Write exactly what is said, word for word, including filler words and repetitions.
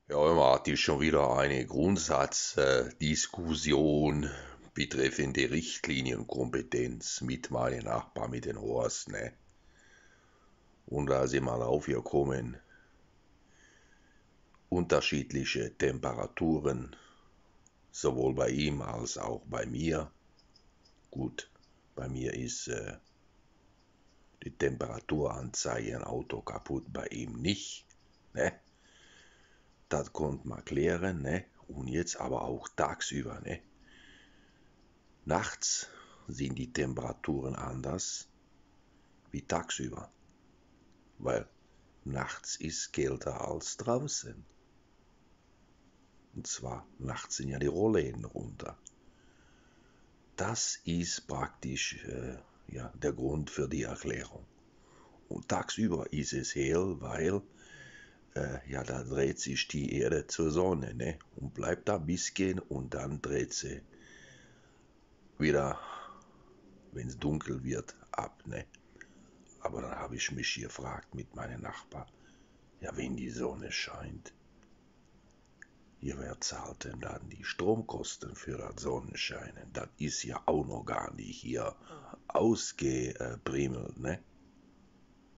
Ja, immer hatte ich schon wieder eine Grundsatzdiskussion betreffende Richtlinienkompetenz mit meinem Nachbar, mit den Horst, ne? Und da sind wir drauf gekommen, unterschiedliche Temperaturen, sowohl bei ihm als auch bei mir. Gut, bei mir ist äh, die Temperaturanzeige im Auto kaputt, bei ihm nicht, ne? Das konnte man klären, ne? Und jetzt aber auch tagsüber, ne? Nachts sind die Temperaturen anders wie tagsüber, weil nachts ist kälter als draußen. Und zwar nachts sind ja die Rollläden runter. Das ist praktisch äh, ja, der Grund für die Erklärung. Und tagsüber ist es hell, weil äh, ja, da dreht sich die Erde zur Sonne, ne? Und bleibt da ein bisschen und dann dreht sie wieder, wenn es dunkel wird, ab, ne? Aber dann habe ich mich gefragt mit meinem Nachbar, ja, wenn die Sonne scheint, ja, wer zahlt denn dann die Stromkosten für das Sonnenscheinen? Das ist ja auch noch gar nicht hier ausgepriemelt, ne?